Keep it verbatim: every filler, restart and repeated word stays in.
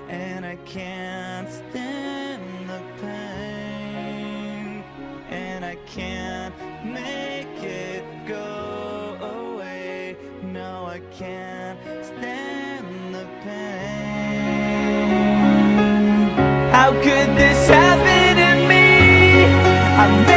and I can't stand the pain, and I can't make it go away. No, I can't stand the pain. How could this happen to me? I